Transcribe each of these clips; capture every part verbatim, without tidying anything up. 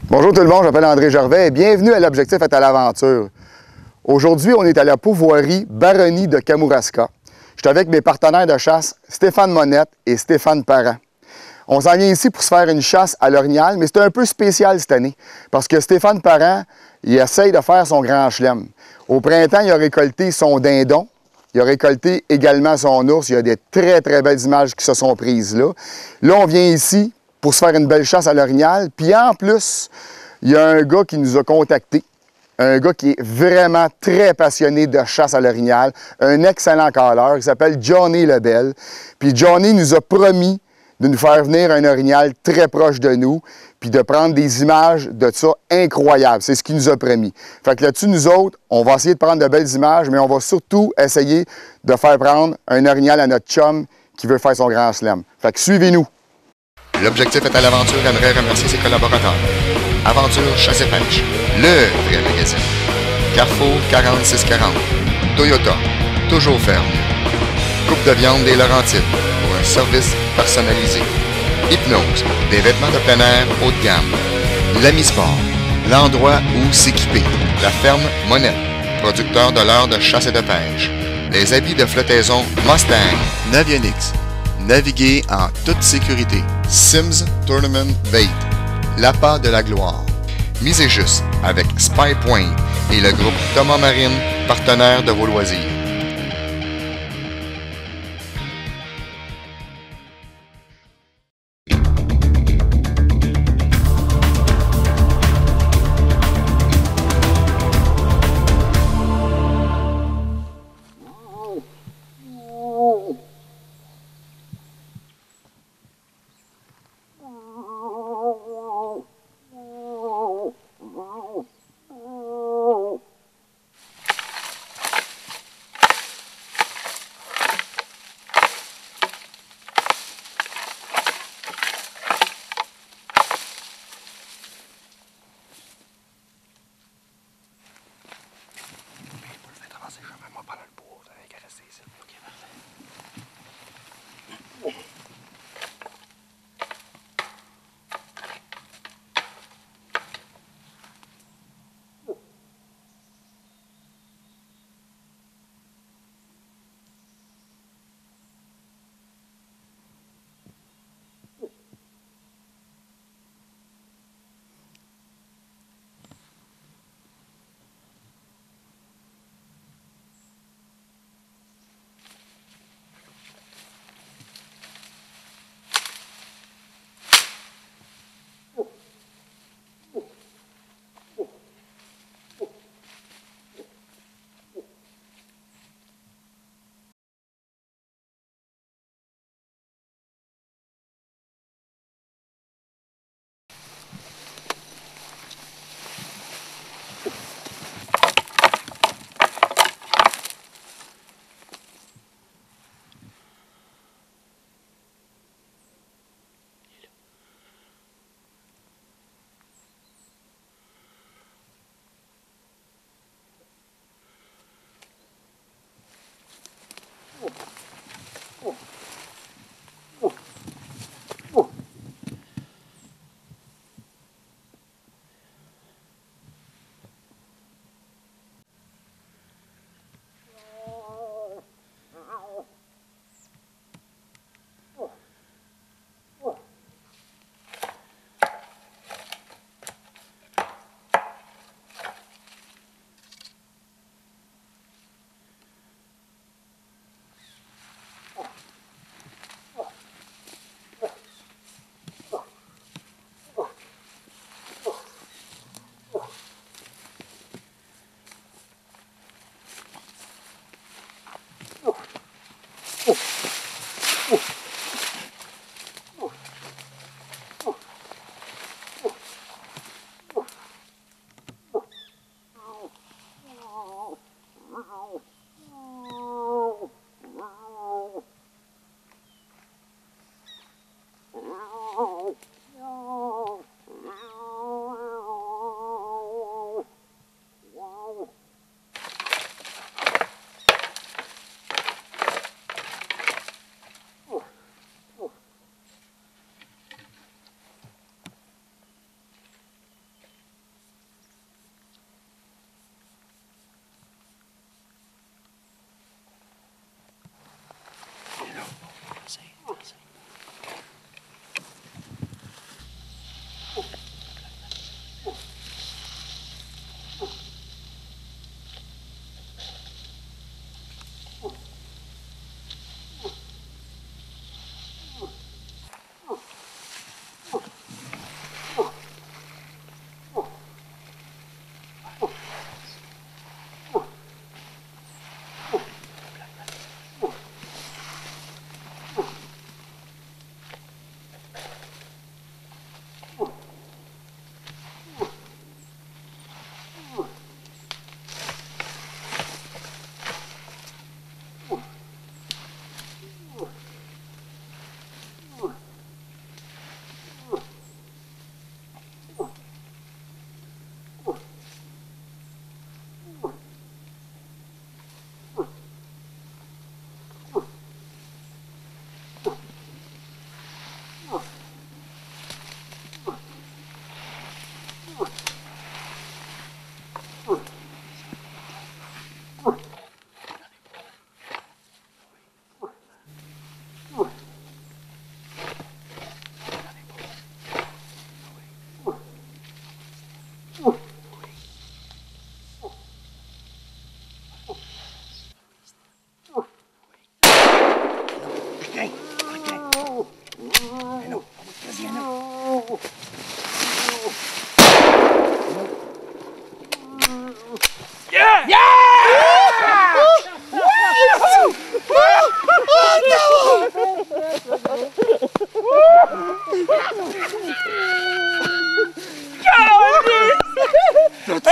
Bonjour tout le monde, je m'appelle André Gervais et bienvenue à l'Objectif est à l'aventure. Aujourd'hui, on est à la Pouvoirie Baronnie de Kamouraska. Je suis avec mes partenaires de chasse, Stéphane Monette et Stéphane Parent. On s'en vient ici pour se faire une chasse à l'orignal, mais c'est un peu spécial cette année parce que Stéphane Parent, il essaye de faire son grand chelem. Au printemps, il a récolté son dindon, il a récolté également son ours. Il y a des très, très belles images qui se sont prises là. Là, on vient ici pour se faire une belle chasse à l'orignal. Puis en plus, il y a un gars qui nous a contactés, un gars qui est vraiment très passionné de chasse à l'orignal, un excellent caleur, il s'appelle Johnny Lebel. Puis Johnny nous a promis de nous faire venir un orignal très proche de nous, puis de prendre des images de ça incroyables. C'est ce qu'il nous a promis. Fait que là-dessus, nous autres, on va essayer de prendre de belles images, mais on va surtout essayer de faire prendre un orignal à notre chum qui veut faire son grand slam. Fait que suivez-nous. L'Objectif est à l'aventure aimerait remercier ses collaborateurs. Aventure Chasse et Pêche, le vrai magazine. Carrefour quarante-six quarante. Toyota, toujours ferme. Coupe de viande des Laurentides pour un service personnalisé. Hypnose, des vêtements de plein air haut de gamme. L'Ami Sport, l'endroit où s'équiper. La ferme Monette, producteur de l'heure de chasse et de pêche. Les habits de flottaison Mustang, Navionics. Naviguer en toute sécurité. Sims Tournament Bait. L'appât de la gloire. Misez juste avec Spy Point et le groupe Thomas Marine, partenaire de vos loisirs.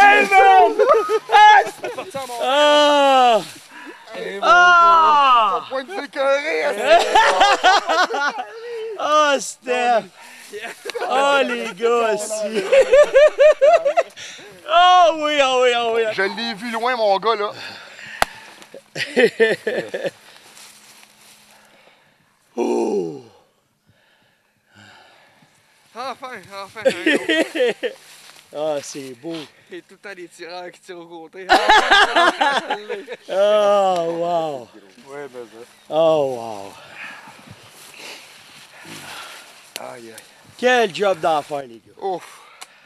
Hey, man! Ah! Ah! Point de s'écœurer! Oh, Steph! Oh, les gars, aussi! Oh oui, oh oui, oh oui! Je l'ai vu loin, mon gars, là. Oh! Enfin, enfin! Ah, c'est beau! Et tout le temps des tireurs qui tirent aux côtés. Oh, wow! Ouais, ben ça. Oh, wow! Aïe, aïe. Quel job d'enfer, les gars! Ouf!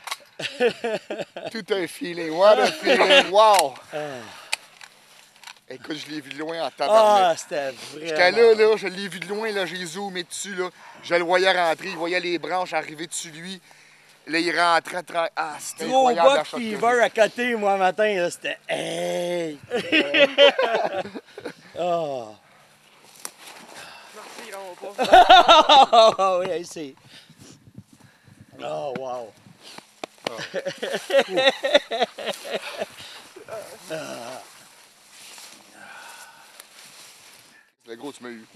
Tout un feeling, what a feeling, wow! Ah, Écoute, je l'ai vu de loin en ah tabarnak. c'était vraiment... J'étais là, là, je l'ai vu de loin, là, j'ai zoomé dessus, là. Je le voyais rentrer, il voyait les branches arriver dessus lui. Là, il rentrait, tra... ah, c'était Gros incroyable. buck fever à côté, moi, matin, là, c'était... Hey! Oh! Merci, on pas. Oh, oui, c'est... Oh, wow! Oh. Le gros, tu m'as eu.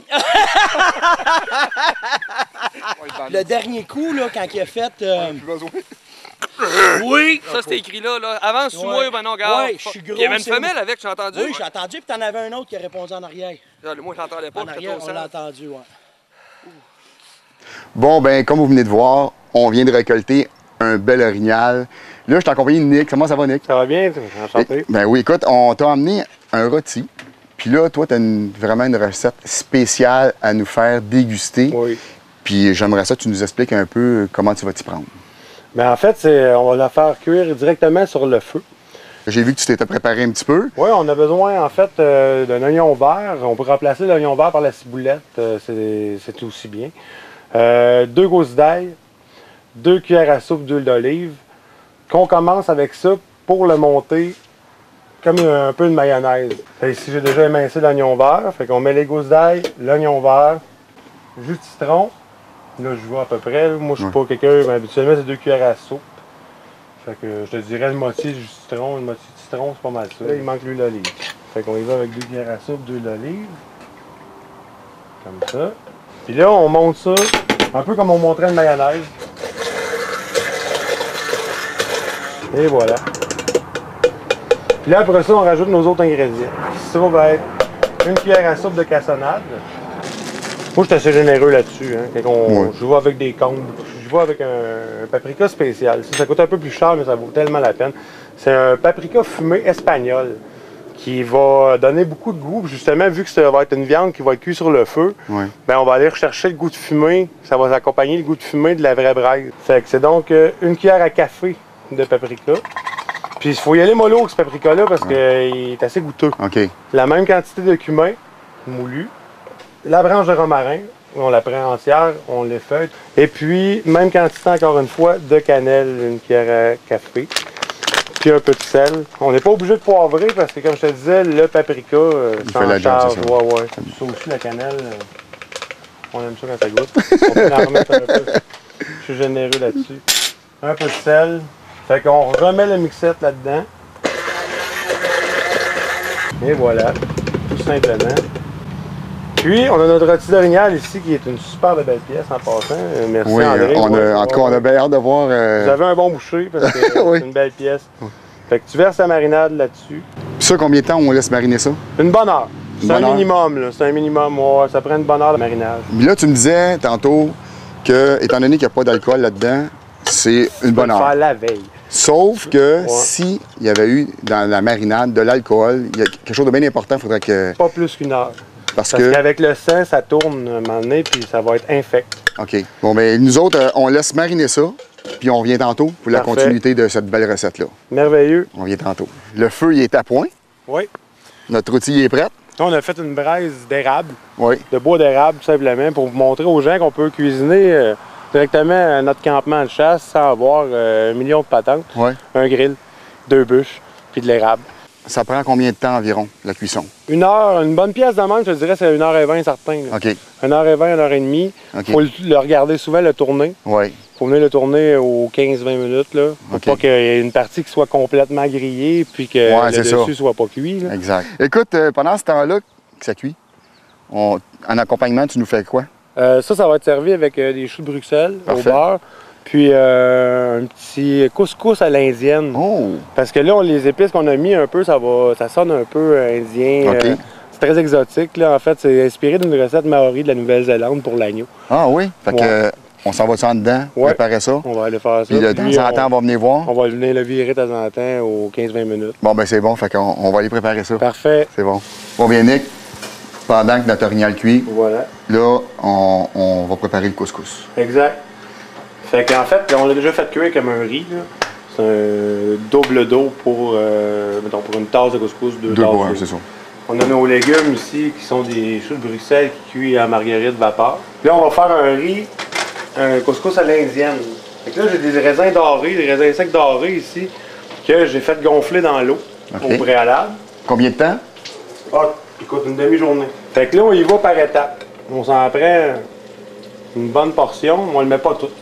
Le dernier coup, là, quand il a fait... euh, Plus besoin. Oui! Ça, c'était écrit là, là. Avance sous Ouais. moi, ben non, regarde. Ouais, je suis gros, Il y avait une c'est femelle moi. avec, j'ai entendu. Oui, j'ai entendu, puis t'en avais un autre qui a répondu en arrière. Moi, je l'entendais pas, En j'étais arrière, trop on sale. l'a entendu, ouais. Bon, ben, comme vous venez de voir, on vient de récolter un bel orignal. Là, je suis en compagnie de Nick. Comment ça va, Nick? Ça va bien, enchanté. Ben oui, écoute, on t'a emmené un rôti. Puis là, toi, tu as vraiment une recette spéciale à nous faire déguster. Oui. Puis j'aimerais ça que tu nous expliques un peu comment tu vas t'y prendre. Mais en fait, c'est, on va la faire cuire directement sur le feu. J'ai vu que tu t'étais préparé un petit peu. Oui, on a besoin en fait euh, d'un oignon vert. On peut remplacer l'oignon vert par la ciboulette, euh, c'est, c'est aussi bien. Euh, deux gousses d'ail, deux cuillères à soupe d'huile d'olive. Qu'on commence avec ça pour le monter comme un peu de mayonnaise. Fait ici, j'ai déjà émincé l'oignon vert. Fait qu'on met les gousses d'ail, l'oignon vert, jus de citron. Là, je vois à peu près. Moi, je suis Ouais. pas quelqu'un, mais habituellement, c'est deux cuillères à soupe. Fait que je te dirais le moitié du jus de citron, le moitié de citron, c'est pas mal ça. Là, il manque l'huile d'olive. Fait qu'on y va avec deux cuillères à soupe d'huile d'olive. Comme ça. Puis là, on monte ça un peu comme on montrait une mayonnaise. Et voilà. Puis là, après ça, on rajoute nos autres ingrédients. Ça va être une cuillère à soupe de cassonade. Moi, je suis assez généreux là-dessus. Hein. Quand on, Ouais. je vais avec des combes. Je vais avec un, un paprika spécial. Ça, ça coûte un peu plus cher, mais ça vaut tellement la peine. C'est un paprika fumé espagnol qui va donner beaucoup de goût. Justement, vu que ça va être une viande qui va être cuite sur le feu, Ouais. ben, on va aller rechercher le goût de fumée. Ça va accompagner le goût de fumée de la vraie braise. Fait que c'est donc euh, une cuillère à café de paprika. Puis il faut y aller mollo avec ce paprika-là parce qu'il est assez goûteux. OK. La même quantité de cumin moulu. La branche de romarin, on la prend entière, on l'effeuille. Et puis, même quantité encore une fois de cannelle, une cuillère à café. Puis un peu de sel. On n'est pas obligé de poivrer parce que, comme je te disais, le paprika, euh, Il s'en fait la job, charge. c'est ça. Ouais, ouais. Ça aussi, la cannelle, euh, on aime ça quand ça goûte. On peut en remettre un peu. Je suis généreux là-dessus. Un peu de sel. Fait qu'on remet le mixette là-dedans. Et voilà, tout simplement. Puis, on a notre rôti d'orignal ici, qui est une super belle pièce en passant. Euh, Merci Oui, André. on Ouais, a, en tout cas, ouais, on a bien hâte de voir. euh, Vous avez un bon boucher parce que Oui. c'est une belle pièce. Fait que tu verses la marinade là-dessus. Puis ça, combien de temps on laisse mariner ça? Une bonne heure. Une C'est un bonne heure. minimum, là. C'est un minimum. Ouais, ça prend une bonne heure de marinage. Puis là, tu me disais tantôt que, étant donné qu'il n'y a pas d'alcool là-dedans, c'est une bonne Tu peux le heure. faire la veille. Sauf que Ouais. si il y avait eu dans la marinade de l'alcool, il y a quelque chose de bien important, il faudrait que. Pas plus qu'une heure. Parce Parce que. qu'avec le sang, ça tourne un moment donné, puis ça va être infect. OK. Bon, ben nous autres, euh, on laisse mariner ça, puis on revient tantôt pour la Parfait. continuité de cette belle recette-là. Merveilleux. On vient tantôt. Le feu, il est à point. Oui. Notre outil il est prêt. Là, on a fait une braise d'érable, Oui. de bois d'érable, tout simplement, pour vous montrer aux gens qu'on peut cuisiner euh, directement à notre campement de chasse sans avoir euh, un million de patentes. Oui. Un grill, deux bûches, puis de l'érable. ça prend combien de temps environ, la cuisson? Une heure, une bonne pièce de même, je te dirais, c'est une heure et vingt certain. Là. OK. Une heure et vingt, une heure et demie. Il OK. faut le, le regarder souvent, le tourner. Oui. Il faut venir le tourner aux quinze vingt minutes, là. Pour OK. pas qu'il y ait une partie qui soit complètement grillée, puis que Ouais, le c'est dessus ça. soit pas cuit. Là. Exact. Écoute, euh, pendant ce temps-là que ça cuit, on- en accompagnement, tu nous fais quoi? Euh, ça, ça va être servi avec euh, des choux de Bruxelles Parfait. au beurre, puis euh, un petit couscous à l'indienne. Oh! Parce que là, on, les épices qu'on a mis un peu, ça va, ça sonne un peu euh, indien. OK. euh, c'est très exotique. Là. En fait, c'est inspiré d'une recette maori de la Nouvelle-Zélande pour l'agneau. Ah oui? Fait que, Ouais. euh, on s'en va ça en dedans, Ouais. préparer ça. On va aller faire ça. Puis de temps Puis en temps, on va venir voir. on va venir le virer de temps en temps aux quinze vingt minutes. Bon, ben c'est bon, fait qu'on on va aller préparer ça. Parfait. C'est bon. Bon, bien, Nick, pendant que notre orignal cuit, Voilà. là, on, on va préparer le couscous. Exact. Fait qu'en fait, on l'a déjà fait cuire comme un riz. là. C'est un double dos pour, euh, mettons, pour une tasse de couscous, deux, Deux tasses pour un, d'eau. c'est ça. On a nos légumes ici qui sont des choux de Bruxelles qui cuisent à marguerite vapeur. Puis là, on va faire un riz, un couscous à l'indienne. Fait que là, j'ai des raisins dorés, des raisins secs dorés ici, que j'ai fait gonfler dans l'eau OK. au préalable. Combien de temps? Ah, écoute, une demi-journée. Fait que là, on y va par étapes. On s'en prend une bonne portion, mais on le met pas tout.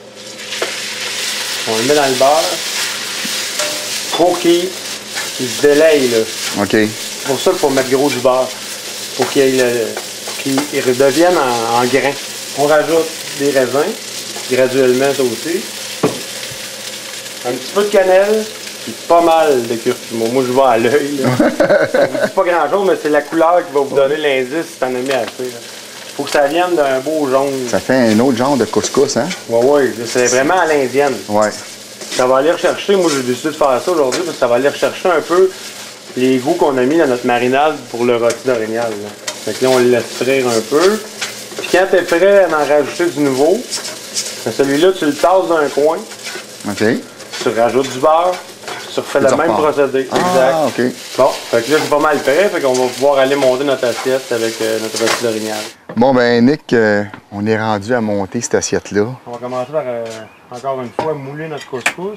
On le met dans le beurre. Faut qu'il qu'il se délaye, là. OK. C'est pour ça qu'il faut mettre gros du beurre. Pour qu'il ait le- qu'il redevienne en, en grains. On rajoute des raisins, graduellement ça aussi. Un petit peu de cannelle, puis pas mal de curcuma. Moi, je vais à l'œil. là. Ça vous dit pas grand-chose, mais c'est la couleur qui va vous donner l'indice si t'en as mis assez. là. Faut que ça vienne d'un beau jaune. Ça fait un autre genre de couscous, hein? Ouais, ouais, c'est vraiment à l'indienne. Ouais. Ça va aller rechercher, moi j'ai décidé de faire ça aujourd'hui parce que ça va aller rechercher un peu les goûts qu'on a mis dans notre marinade pour le rôti d'orignal. là. Fait que là, on le laisse frire un peu. Puis quand t'es prêt à en rajouter du nouveau, ben celui-là, tu le tasses d'un coin, OK. tu rajoutes du beurre, tu refais Tu le même repars. procédé. Ah, OK. Bon, fait que là, c'est pas mal prêt, fait qu'on va pouvoir aller monter notre assiette avec euh, notre rôti d'orignal. Bon, ben Nick, euh, on est rendu à monter cette assiette-là. On va commencer par, euh, encore une fois, mouler notre couscous.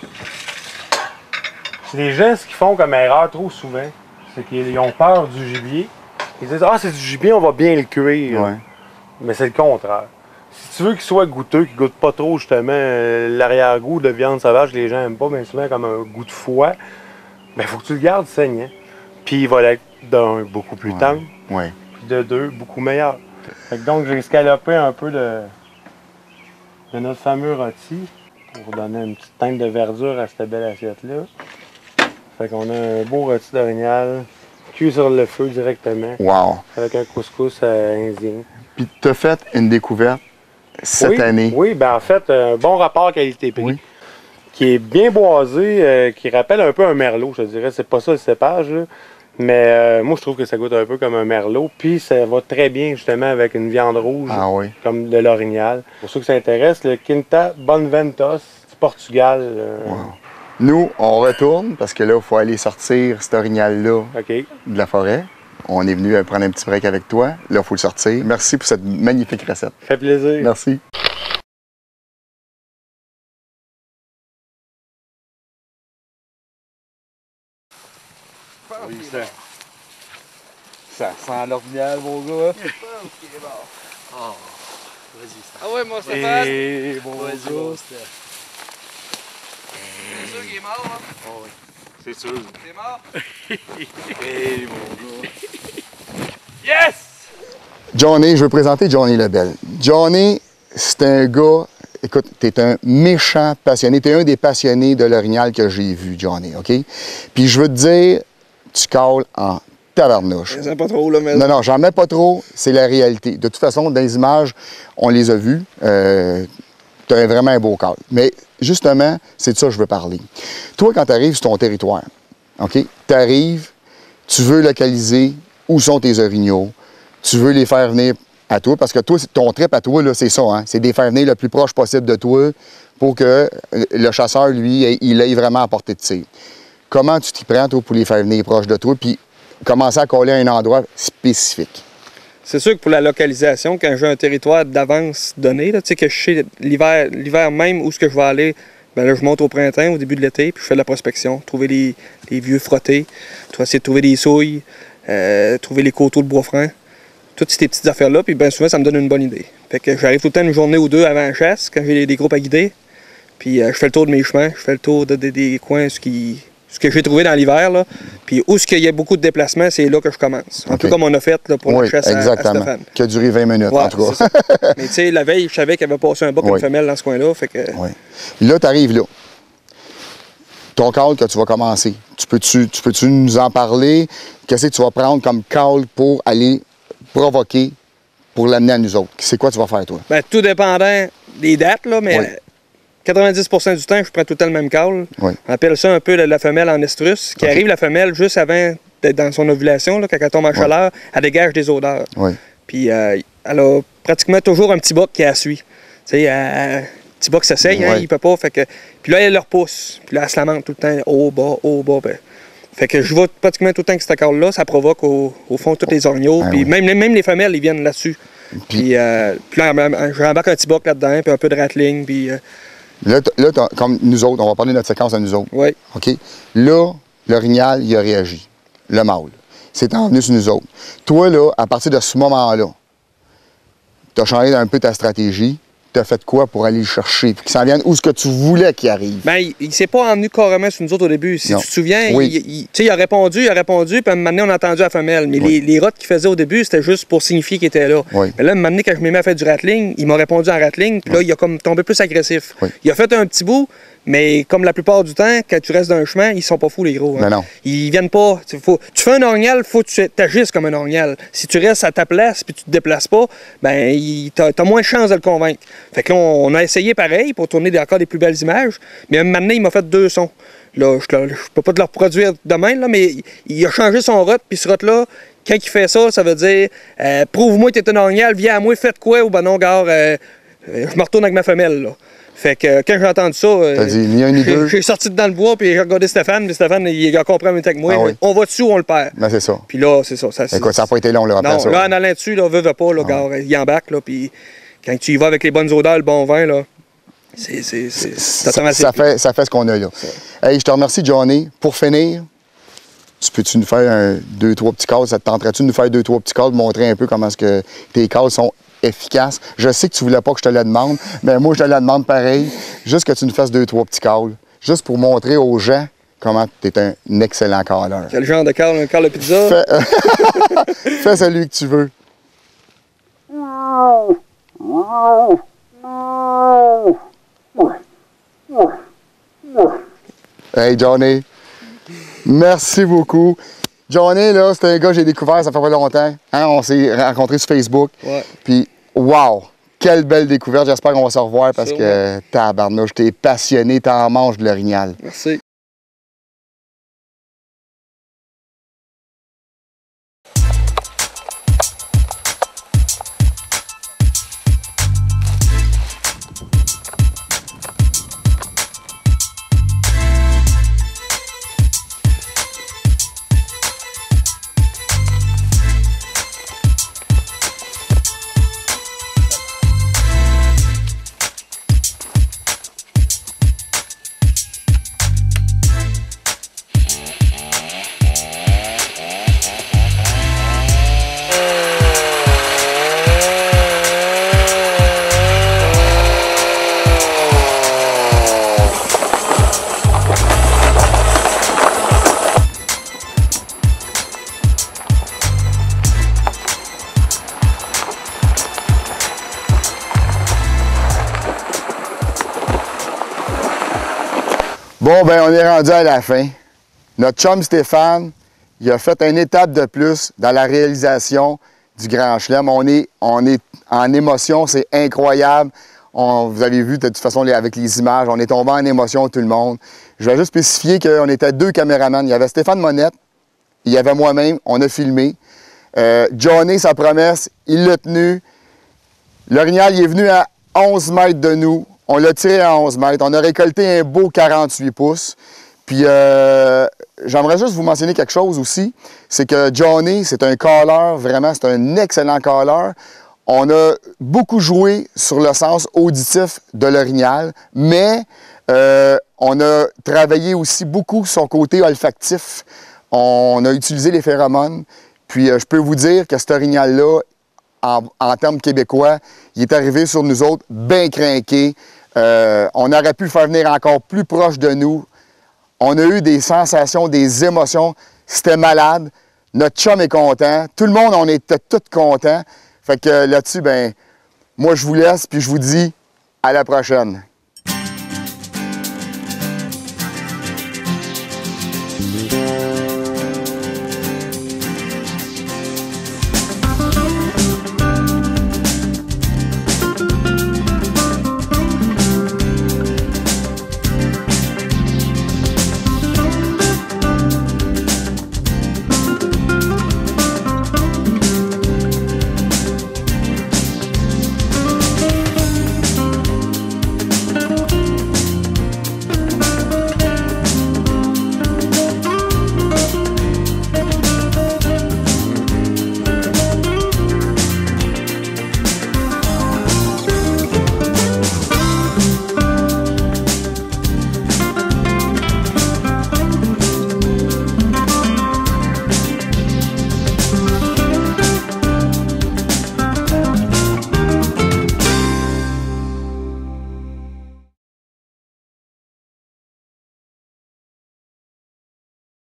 Les gens, ce qu'ils font comme erreur trop souvent, c'est qu'ils ont peur du gibier. Ils disent « Ah, c'est du gibier, on va bien le cuire. Ouais. Mais c'est le contraire. Si tu veux qu'il soit goûteux, qu'il goûte pas trop, justement, euh, l'arrière-goût de viande sauvage que les gens aiment pas, bien souvent comme un goût de foie, il faut que tu le gardes saignant. Puis il va être, d'un, beaucoup plus Ouais. tendre, Ouais. puis de deux, beaucoup meilleur. Fait que donc, j'ai escalopé un peu de, de notre fameux rôti pour donner une petite teinte de verdure à cette belle assiette-là. Fait qu'on a un beau rôti d'orignal cuit sur le feu directement Wow. avec un couscous euh, indien. Puis tu as fait une découverte cette oui, année. Oui, ben en fait, un bon rapport qualité-prix Oui. qui est bien boisé, euh, qui rappelle un peu un merlot, je te dirais. C'est pas ça le cépage, là. Mais euh, moi, je trouve que ça goûte un peu comme un merlot. Puis ça va très bien, justement, avec une viande rouge, Ah oui. comme de l'orignal. Pour ceux que ça intéresse, le Quinta Bonventos du Portugal. euh, Wow. Nous, on retourne parce que là, il faut aller sortir cet orignal-là OK. de la forêt. On est venu euh, prendre un petit break avec toi. Là, il faut le sortir. Merci pour cette magnifique recette. Fait plaisir. Merci. Oui, ça. Ça sent l'orignal, mon gars. Ah ouais, mon Stéphane. Et mon Vas-y, gars. mon C'est sûr qu'il est mort, hein? C'est sûr. C'est mort? Et mon gars. Yes! Johnny, je veux présenter Johnny Lebel. Johnny, c'est un gars, écoute, t'es un méchant passionné. T'es un des passionnés de l'orignal que j'ai vu, Johnny, OK? Puis je veux te dire, tu cales en tabarnouche. J'en pas trop, là, mais. Non, non, j'en mets pas trop, c'est la réalité. De toute façon, dans les images, on les a vues. Euh, tu as vraiment un beau cadre. Mais justement, c'est de ça que je veux parler. Toi, quand tu arrives sur ton territoire, OK? Tu arrives, tu veux localiser où sont tes orignaux, tu veux les faire venir à toi, parce que toi, ton trip à toi, là, c'est ça, hein? C'est de les faire venir le plus proche possible de toi pour que le chasseur, lui, il aille vraiment à portée de tir. Comment tu t'y prends, toi, pour les faire venir proche de toi, puis commencer à coller à un endroit spécifique? C'est sûr que pour la localisation, quand j'ai un territoire d'avance donné, là, tu sais, que je sais l'hiver, l'hiver même où ce que je vais aller Ben là, je monte au printemps, au début de l'été, puis je fais de la prospection. Trouver les, les vieux frottés, essayer de trouver des souilles, euh, trouver les coteaux de bois franc. Toutes ces petites affaires-là, puis bien souvent, ça me donne une bonne idée. Fait que j'arrive tout le temps une journée ou deux avant la chasse, quand j'ai des groupes à guider. Puis euh, je fais le tour de mes chemins, je fais le tour de, de, des coins, ce, qui, ce que j'ai trouvé dans l'hiver. Là. Puis où il y a beaucoup de déplacements, c'est là que je commence. Un okay. peu comme on a fait là, pour oui, la chasse exactement. à, à Stéphane. Qui a duré vingt minutes, ouais, en tout cas. Mais tu sais, la veille, je savais qu'il avait passé un bas comme oui. une femelle dans ce coin-là. Fait que... oui. Là, tu arrives là. Ton call que tu vas commencer, tu peux-tu tu peux-tu nous en parler? Qu'est-ce que tu vas prendre comme call pour aller provoquer, pour l'amener à nous autres? C'est quoi tu vas faire, toi? Bien, tout dépendant des dates, là, mais oui. quatre-vingt-dix pour cent du temps, je prends tout le temps le même call. Oui. On appelle ça un peu la, la femelle en estrus, qui okay. arrive la femelle juste avant d'être dans son ovulation, là, quand elle tombe en chaleur, oui. elle dégage des odeurs. Oui. Puis euh, elle a pratiquement toujours un petit boc qui la suit. Tu sais, elle... petit bas qui s'essaye, hein, ouais. il peut pas. Fait que... Puis là, elle leur pousse. Puis là, elle se lamente tout le temps, haut, bas, haut, bas. Ben... Fait que je vois pratiquement tout le temps que cette corde-là, ça provoque au, au fond tous les orgnaux. Ah, puis oui. même, même les femelles, ils viennent là-dessus. Puis, puis, euh, puis là, j'embarque un petit boc là-dedans, puis un peu de rattling. Puis, euh... Là, là comme nous autres, on va parler de notre séquence à nous autres. Oui. OK? Là, l'orignal, il a réagi. Le mâle. C'est envenu sur nous autres. Toi, là, à partir de ce moment-là, tu as changé un peu ta stratégie. Tu as fait quoi pour aller le chercher? Puis qu'il s'en vienne où est-ce que tu voulais qu'il arrive? Bien, il, il s'est pas emmené carrément sur nous autres au début. Si non. tu te souviens, oui. il, il, il a répondu, il a répondu, puis à un moment donné, on a entendu la femelle. Mais oui. les, les rottes qu'il faisait au début, c'était juste pour signifier qu'il était là. Oui. Mais là, à un moment donné, quand je m'ai mis à faire du rattling, il m'a répondu en rattling, puis oui. là, il a comme tombé plus agressif. Oui. Il a fait un petit bout, mais comme la plupart du temps, quand tu restes dans un chemin, ils sont pas fous, les gros. Hein. Mais non. Ils viennent pas. Faut, tu fais un orignal, il faut que tu agisses comme un orignal. Si tu restes à ta place puis tu te déplaces pas, ben tu as, as moins de chances de le convaincre. Fait que là, on, on a essayé pareil pour tourner encore des plus belles images, mais un moment donné, il m'a fait deux sons. Là, je ne peux pas te le reproduire demain, là, mais il a changé son rot, puis ce rot-là, quand il fait ça, ça veut dire euh, prouve-moi que tu es un orignal, viens à moi, faites quoi, ou ben non, gars, euh, je me retourne avec ma femelle. Là. Fait que quand j'ai entendu ça, euh, dit, ni un ni deux. J'ai sorti dans le bois puis j'ai regardé Stéphane, puis Stéphane, il a compris en même temps que moi. Ah oui. On va dessus ou on le perd. Ben c'est ça. Puis là, c'est ça. ça Écoute, ça n'a pas été long, là, après non, ça. là, en allant dessus, là, veut, veut pas, là, ah. gars, il embarque, là, puis quand tu y vas avec les bonnes odeurs, le bon vin, là, c'est c'est c'est ça, ça fait ça fait ce qu'on a là. Ça. Hey, je te remercie, Johnny. Pour finir, tu peux-tu nous faire un, deux, trois petits calls? Ça te tenterait-tu de nous faire deux, trois petits calls, montrer un peu comment est-ce que tes calls sont efficace. Je sais que tu voulais pas que je te le demande, mais moi, je te le demande pareil. Juste que tu nous fasses deux, trois petits calls. Juste pour montrer aux gens comment tu es un excellent calleur. Quel genre de call? Un call de pizza? Fais, euh, Fais celui que tu veux. Hey, Johnny. Merci beaucoup. Johnny, là, c'est un gars que j'ai découvert, ça fait pas longtemps. Hein? On s'est rencontrés sur Facebook. Ouais. Puis, wow! Quelle belle découverte. J'espère qu'on va se revoir parce ça, que, ouais. tabarnouche, t'es passionné, t'en manges de l'orignal. Merci. Bon, ben on est rendu à la fin. Notre chum Stéphane, il a fait une étape de plus dans la réalisation du Grand Chelem. On est, on est en émotion, c'est incroyable. On, vous avez vu de toute façon avec les images, on est tombé en émotion tout le monde. Je vais juste spécifier qu'on était deux caméramans. Il y avait Stéphane Monette, il y avait moi-même, on a filmé. Euh, Johnny, sa promesse, il l'a tenu. L'orignal, il est venu à onze mètres de nous. On l'a tiré à onze mètres. On a récolté un beau quarante-huit pouces. Puis, euh, j'aimerais juste vous mentionner quelque chose aussi. C'est que Johnny, c'est un calleur, vraiment, c'est un excellent calleur. On a beaucoup joué sur le sens auditif de l'orignal, mais Euh, on a travaillé aussi beaucoup son côté olfactif. On a utilisé les phéromones. Puis euh, je peux vous dire que cet orignal-là, en, en termes québécois, il est arrivé sur nous autres bien crinqué. Euh, on aurait pu le faire venir encore plus proche de nous. On a eu des sensations, des émotions. C'était malade. Notre chum est content. Tout le monde, on était tous contents. Fait que là-dessus, ben, moi, je vous laisse, puis je vous dis à la prochaine.